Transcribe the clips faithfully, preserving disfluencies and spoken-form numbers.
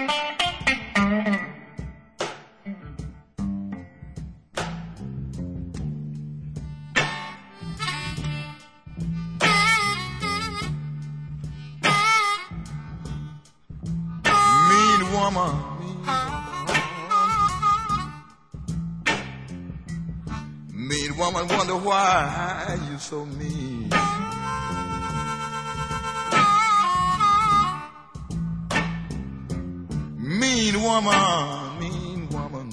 Woman, mean woman, wonder why you so mean. Mean woman, mean woman,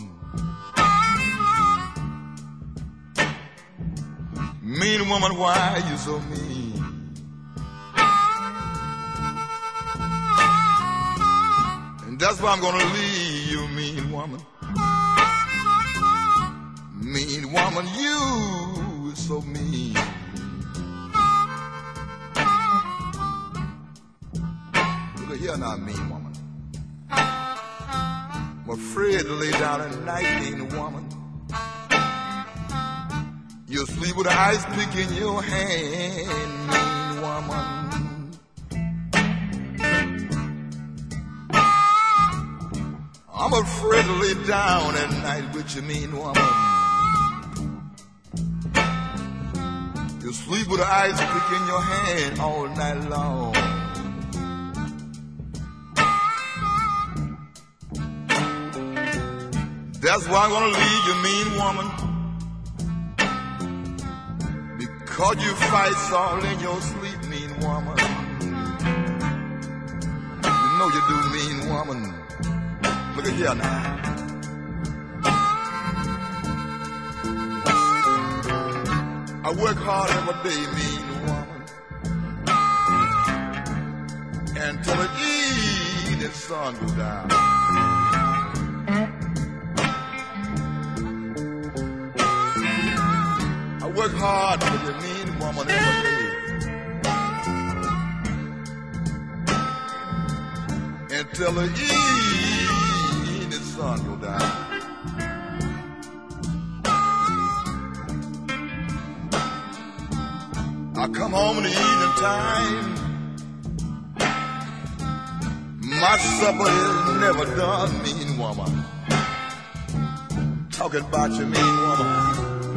mean woman, why you so mean? That's why I'm gonna leave you, mean woman. Mean woman, you is so mean. Look at here now, mean woman. I'm afraid to lay down at night, mean woman. You'll sleep with an ice pick in your hand, mean woman. I'm afraid to lay down at night with you, mean woman. You sleep with an ice pick in your hand all night long. That's why I'm gonna leave you, mean woman. Because you fight all in your sleep, mean woman. You know you do, mean woman. Look at here now. I work hard every day, mean woman, until the evening sun goes down. I work hard for you, mean woman, every day, until the evening sun go down. I come home in the evening time, my supper is never done, mean woman. Talking about you, mean woman.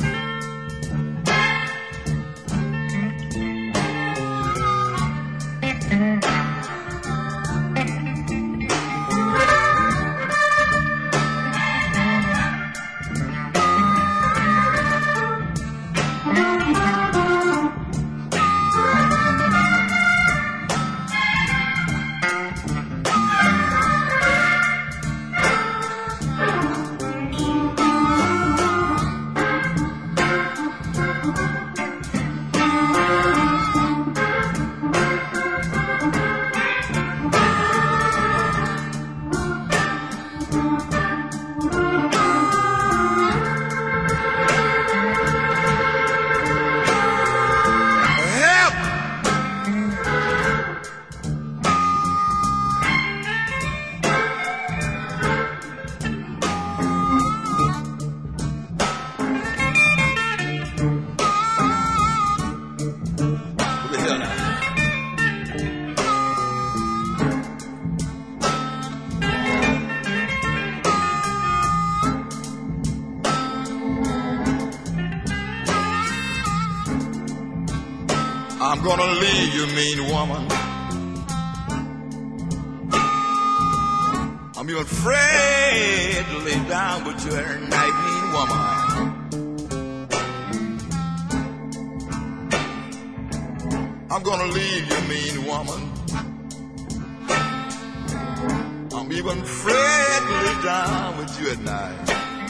I'm gonna leave you, mean woman. I'm even afraid to lay down with you every night, mean woman. I'm gonna leave you, mean woman. I'm even afraid to lay down with you at night.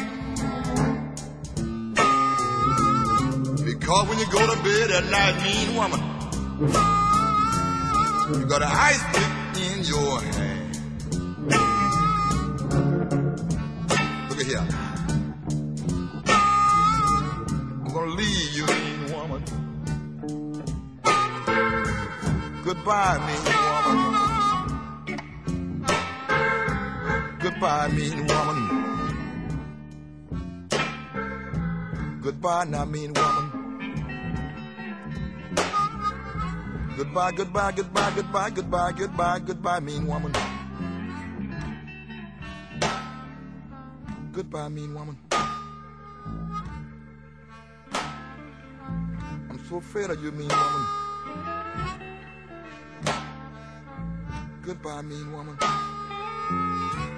Because when you go to bed at night, mean woman, you got an ice pick in your hand. Look at here. I'm gonna leave you, mean woman. Goodbye, mean woman. Goodbye, mean woman. Goodbye now, mean woman. Goodbye, goodbye, goodbye, goodbye, goodbye, goodbye, goodbye, mean woman. Goodbye, mean woman. I'm so afraid of you, mean woman. Goodbye, mean woman.